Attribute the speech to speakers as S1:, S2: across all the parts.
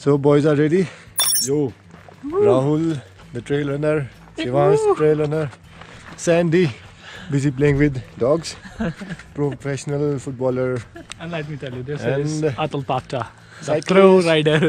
S1: So boys are ready. Yo, Rahul, the trail runner, Shivansh, trail runner, Sandy, busy playing with dogs, professional footballer.
S2: And let me tell you, this
S1: And
S2: is Atul Pata, the
S1: cyclist.
S2: pro rider.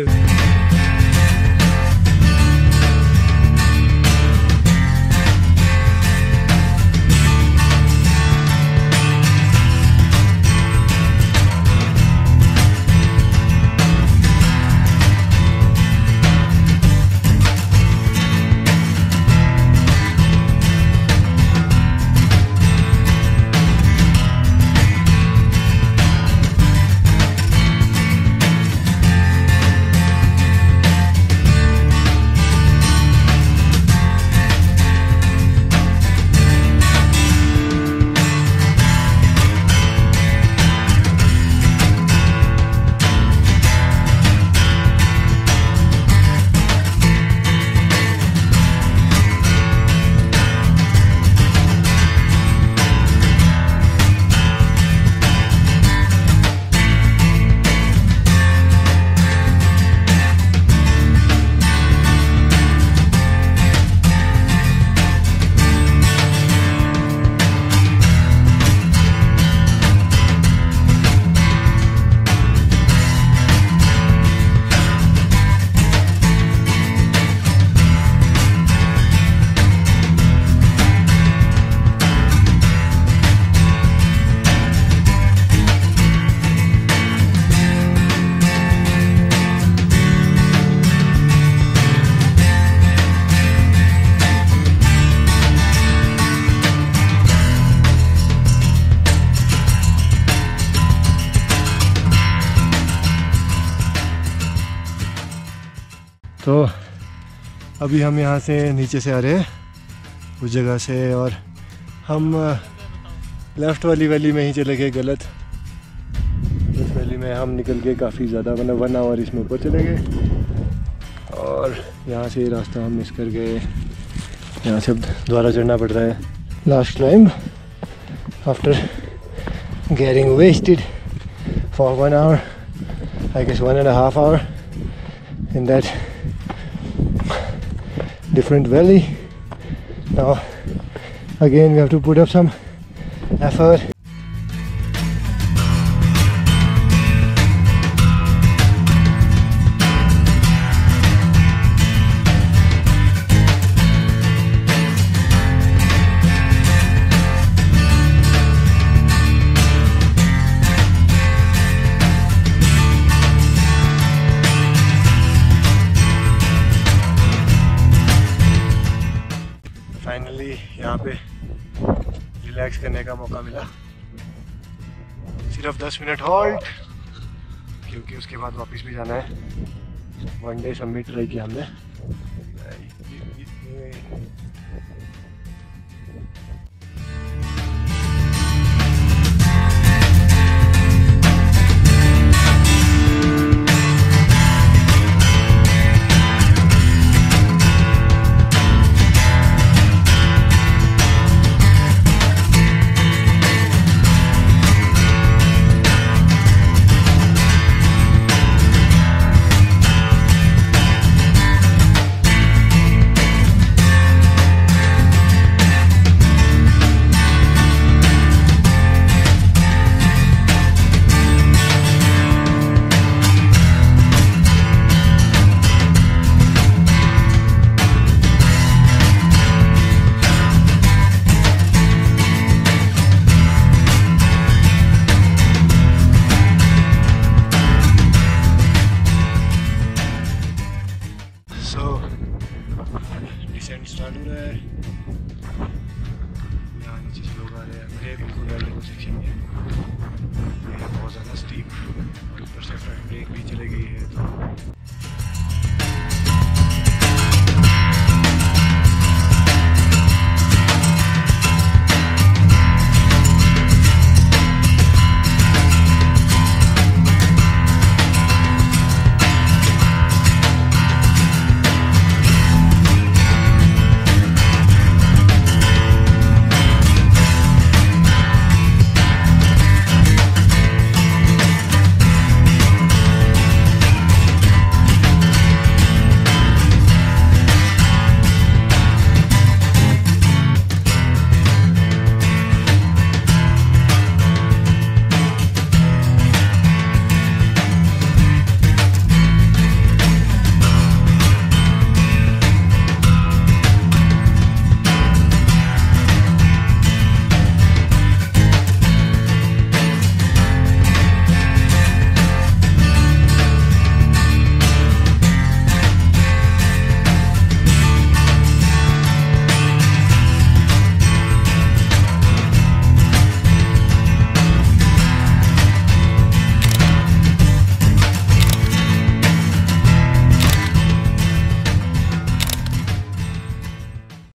S1: तो अभी हम यहाँ से नीचे से आ रहे हैं उस जगह से, और हम लेफ़्ट वाली वैली में ही चले गए गलत। उस वैली में हम निकल के काफ़ी ज़्यादा, मतलब 1 आवर इसमें ऊपर चले गए, और यहाँ से रास्ता हम मिस कर गए। यहाँ से अब दोबारा चढ़ना पड़ रहा है। Last climb after getting wasted for 1 hour, I guess 1.5 hour in that different valley. Now again we have to put up some effort. Finally यहाँ पे रिलैक्स करने का मौका मिला। सिर्फ 10 मिनट हॉल्ट, क्योंकि उसके बाद वापस भी जाना है। 1 डे समिट ट्राई किया हमने। डिसेंट स्टार्ट हो रहा है। यहाँ नीचे से लोग आ रहे हैं। मेरे बिल्कुल वैली को सेक्शन में ये बहुत ज़्यादा स्टीप, और ऊपर से फ्रंट ब्रेक भी चले गई है। तो